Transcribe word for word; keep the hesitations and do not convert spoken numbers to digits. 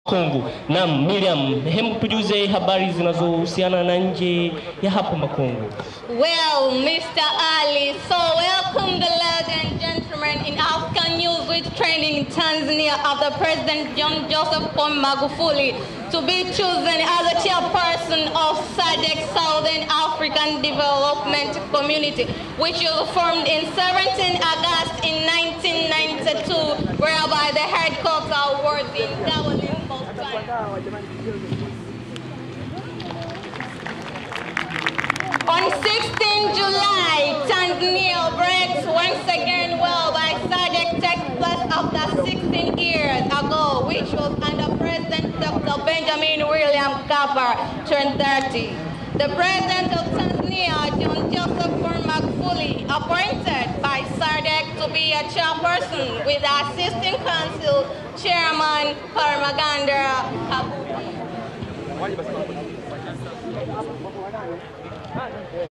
Kongo. Na Miriam, hebu tujuze habari zinazohusiana na nje ya hapo Makongo. Well, Mister Ali, so welcome the ladies and gentlemen in African news with trending in Tanzania after President John Joseph Pombe Magufuli to be chosen as a chairperson of S A D C Southern African Development Community, which was formed in seventeenth August in nineteen ninety-two, whereby the headquarters was in Dublin. On sixteenth July, Tanzania breaks once again well by S A D C takes place after sixteen years ago, which was under President Doctor Benjamin William Mkapa turned thirty. The President of Tanzania, John Joseph Pombe Magufuli, appointed by S A D C to be a chairperson with the Assistant Council Chairman Paramaganda Kabuki.